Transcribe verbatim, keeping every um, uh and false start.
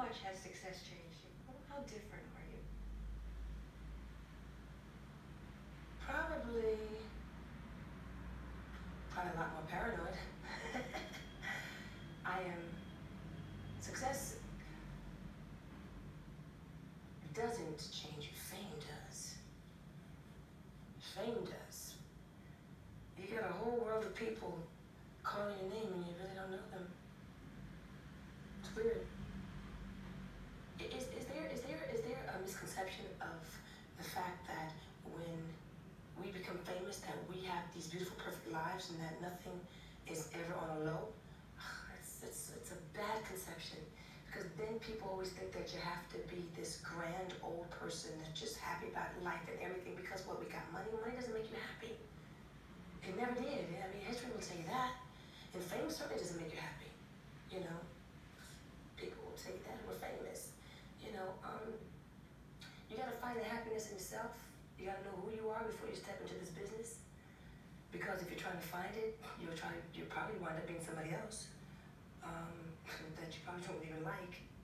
much has success changed you? How, how different are you? Probably, probably a lot more paranoid. I am, success doesn't change you, fame does. Fame does. You got a whole world of people calling your name and you really don't know them. It's weird. Is, is there is there is there a misconception of the fact that when we become famous that we have these beautiful, perfect lives and that nothing is ever on a low? It's, it's, it's a bad conception, because then people always think that you have to be this grand old person that's just happy about life and everything because, what, we got money? Money doesn't make you happy. It never did. I mean, history will tell you that. And fame certainly doesn't make you happy. You know, people will tell you that we're famous. You know, um, you got to find the happiness in yourself. You got to know who you are before you step into this business. Because if you're trying to find it, you'll try. You'll probably wind up being somebody else um, that you probably don't even like.